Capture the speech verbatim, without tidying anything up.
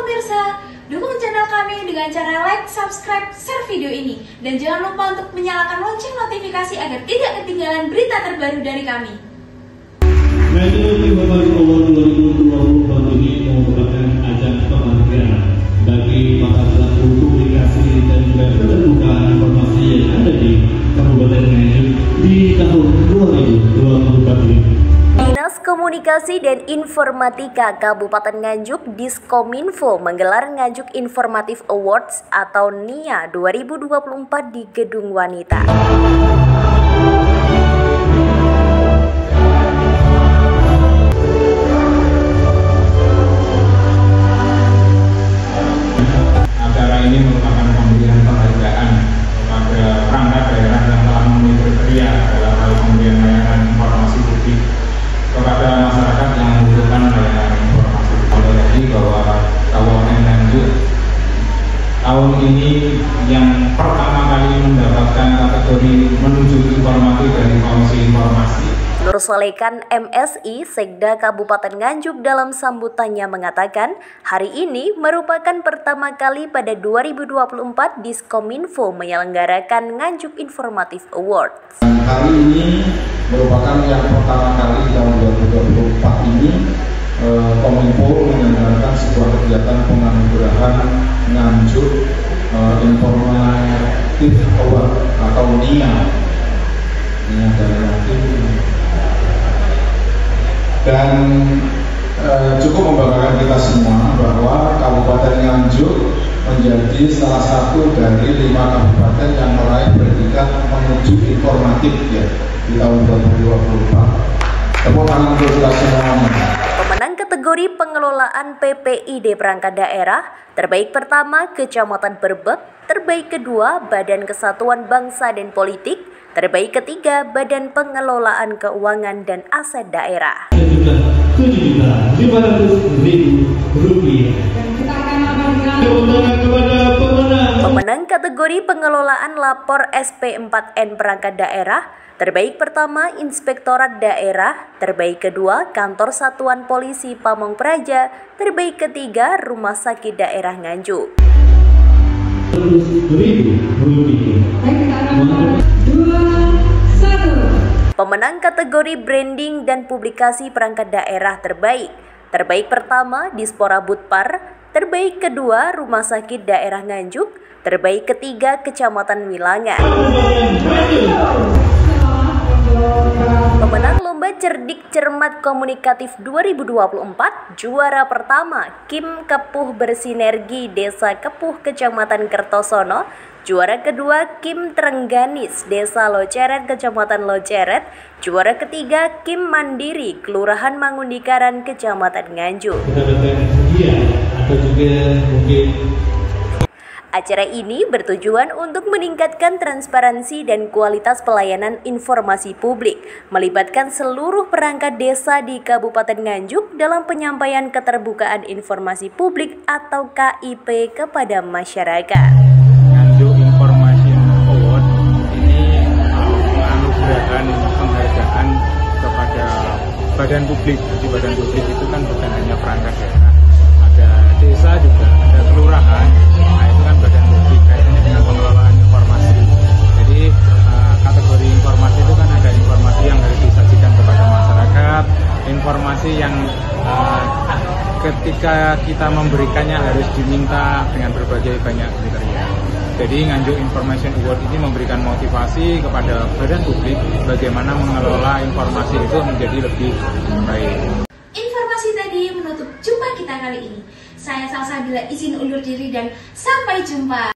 pemirsa, dukung channel kami dengan cara like, subscribe, share video ini. Dan jangan lupa untuk menyalakan lonceng notifikasi agar tidak ketinggalan berita terbaru dari kami. National Informasi Award dua ribu dua puluh tahun ini merupakan ajang penghargaan bagi masyarakat publikasi dan juga keterbukaan informasi yang ada di Kabupaten Nganjuk di tahun dua ribu dua puluh empat ini. Dinas Komunikasi dan Informatika Kabupaten Nganjuk Diskominfo menggelar Nganjuk Informative Awards atau N I A dua ribu dua puluh empat di Gedung Wanita. Acara ini merupakan pemberian penghargaan kepada perangkat daerah yang telah memenuhi kriteria dalam hal pemberian layanan informasi publik kepada masyarakat yang membutuhkan layanan informasi. Kalau tadi bahwa Kabupaten Nganjuk tahun ini yang pertama kali mendapatkan kategori menuju informatif dari Komisi Informasi. Nur Solekan M S I Sekda Kabupaten Nganjuk dalam sambutannya mengatakan hari ini merupakan pertama kali pada dua ribu dua puluh empat Diskominfo menyelenggarakan Nganjuk Informative Awards. Hari ini merupakan yang pertama kali tahun dua ribu dua puluh empat ini eh, Kominfo menyelenggarakan sebuah kegiatan penganugerahan Nganjuk eh, Informative Award atau N I A. Ini adalah dan e, cukup membanggakan kita semua bahwa Kabupaten Nganjuk menjadi salah satu dari lima kabupaten yang meraih predikat menuju informatif ya di tahun dua ribu dua puluh empat. Tepuk tangan untuk kita semuanya. Pemenang kategori pengelolaan P P I D perangkat daerah, terbaik pertama Kecamatan Berbek, terbaik kedua Badan Kesatuan Bangsa dan Politik, terbaik ketiga Badan Pengelolaan Keuangan dan Aset Daerah. tujuh juta lima ratus ribu rupiah. Kepada pemenang. Pemenang kategori pengelolaan lapor S P empat N perangkat daerah, terbaik pertama Inspektorat Daerah, terbaik kedua Kantor Satuan Polisi Pamong Praja, terbaik ketiga Rumah Sakit Daerah Nganjuk. Pemenang kategori branding dan publikasi perangkat daerah terbaik, terbaik pertama Dispora Budpar, terbaik kedua Rumah Sakit Daerah Nganjuk, terbaik ketiga Kecamatan Wilangan. Pemenang Lomba Cerdik Cermat Komunikatif dua ribu dua puluh empat, juara pertama Kim Kepuh Bersinergi Desa Kepuh Kecamatan Kertosono, juara kedua Kim Trengganis Desa Loceret Kecamatan Loceret, juara ketiga Kim Mandiri Kelurahan Mangundikaran Kecamatan Nganjuk. Atau juga mungkin acara ini bertujuan untuk meningkatkan transparansi dan kualitas pelayanan informasi publik, melibatkan seluruh perangkat desa di Kabupaten Nganjuk dalam penyampaian keterbukaan informasi publik atau K I P kepada masyarakat. Nganjuk Information Award ini menganugerahkan penghargaan kepada badan publik. Di badan publik itu kan bukan hanya perangkat daerah, ada desa juga, ada kelurahan. Nah itu kan badan publik kaitannya dengan pengelolaan informasi. Jadi uh, kategori informasi itu kan ada informasi yang harus disajikan kepada masyarakat, informasi yang uh, ketika kita memberikannya harus diminta dengan berbagai banyak kriteria. Jadi Nganjuk Information Award ini memberikan motivasi kepada badan publik bagaimana mengelola informasi itu menjadi lebih baik. Informasi tadi menutup jumpa kita kali ini. Saya Salsabila izin undur diri dan sampai jumpa.